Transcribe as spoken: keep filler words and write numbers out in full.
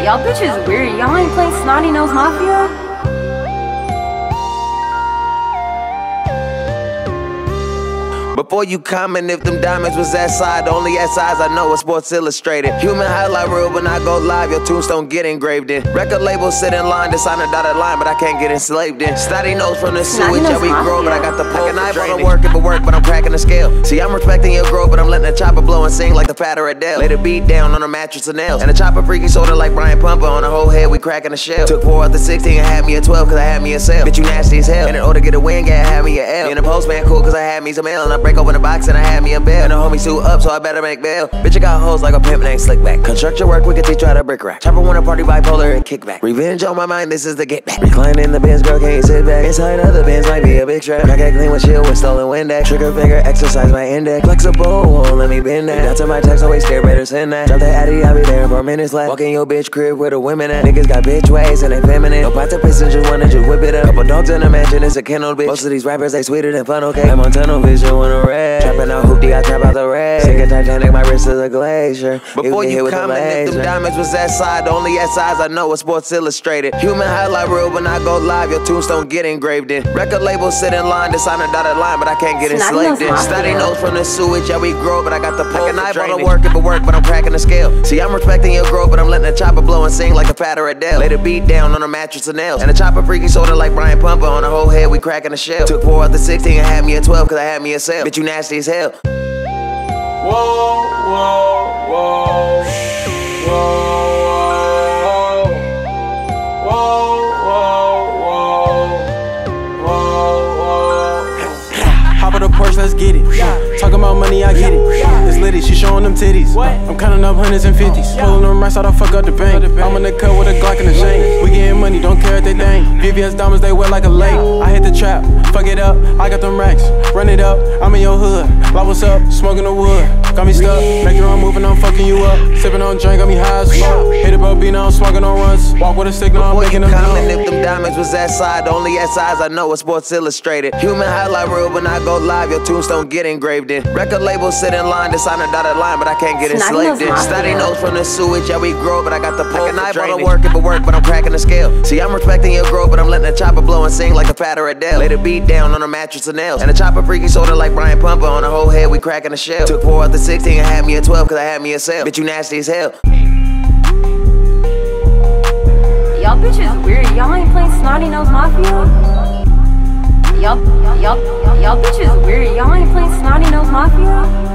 Y'all bitches weird. Y'all ain't playing Snotty Nose Mafia? Before you comment if them diamonds was that side, the only S Is I know was Sports Illustrated. Human highlight reel when I go live, your tombstone get engraved in. Record labels sit in line, design a dotted line, but I can't get enslaved in. Snotty nose from the sewage, yeah we grow, but I got the pull. I can eyeball work if it work, but I'm cracking the scale. See, I'm respecting your growth, but I'm letting the chopper blow and sing like the fatter Adele. Lay the beat down on a mattress and nails, and the chopper freaky sorta like Brian Pumper. On the whole head, we cracking the shell. Took four out the sixteen and had me a twelve, cause I had me a sale. Bitch, you nasty as hell, and in order to get a win, gotta have me a L. Being a postman cool, cause I had me some L, and I break open the box and I had me a bill. And the homie suit up, so I better make bail. Bitch, I got hoes like a pimp named Slickback. Construct your work, we can teach you how to brick rack. Chopper wanna party bipolar and kickback. Revenge on my mind, this is the get back. Reclining in the Benz, girl, can't sit back. Inside of the Benz might be a big trap. Crack that clean with shield with stolen Windex. Trigger finger, exercise my index. Flexible, won't let me bend that. Down to my text, always scared, better send that. Drop the Addy, I'll be there in four minutes left. Walk in your bitch crib where the women at. Niggas got bitch ways and they feminine. No pot to piss and just wanna just whip it up. Couple dogs in the mansion, it's a kennel bitch. Most of these rappers, they sweeter than fun, okay? I'm on tunnel vision when I'm red. Trapping out hoopty, I trap out the red. Sick of Titanic, my wrist is a glacier. Before you comment if them diamonds was that side, the only S Is I know was Sports Illustrated. Human highlight reel when I go live, your tombstone get engraved in. Record labels sit in line, design a dotted line, but I can't get enslaved in. Snotty nose from the sewage, yeah we grow, but I got the pull. I can eyeball the work if it work, but I'm cracking the scale. See, I'm respecting your growth, but I'm letting the chopper blow and sing like the fatter Adele. Lay the beat down on a mattress and nails, and the chopper freaky sorta like Brian Pumper. On the whole head, we cracking the shell. Took four out the sixteen and had me a twelve, cause I had me a sale. Bitch, you nasty as hell. Whoa, whoa, whoa, whoa, whoa, whoa, whoa, whoa. Hop on the Porsche, let's get it. Talking about money, I get it. It's litty, she showing them titties. I'm counting up hundreds and fifties. Pulling them racks out, I fuck up the bank. I'm in the cut with a Glock and a chain. We getting money, don't care if they think. V V S diamonds, they wet like a lake. I hit the trap, fuck it up. I got them racks, run it up. I'm in your hood. Like what's up, smoking the wood. Got me stuck, make your own move and I'm fucking you up. Sipping on drink, got me high as fuck. Hit it, bro, beat I'm smoking on runs. Walk with a stick, now I'm making them comment if them diamonds was that side, the only S Is I know was Sports Illustrated. Human highlight reel when I go live, your tombstone get engraved in. Record labels sit in line, design a dotted line, but I can't get enslaved in. Snotty nose from the sewage, yeah we grow, but I got the pull. I can eyeball the work if it work, but I'm cracking the scale. See, I'm respecting your growth, but I'm letting the chopper blow and sing like the fatter Adele. Lay the beat down on a mattress and nails, and the chopper freaky sorta like Brian Pumper. On the whole head, we cracking the shell. Took four out the sixteen and had me a twelve, cause I had me a sale. Bitch, you nasty as hell. Y'all bitches weird. Y'all ain't playing Snotty Nose Mafia? Y'all, y'all, y'all bitches weird. Y'all ain't playing Snotty Nose Mafia?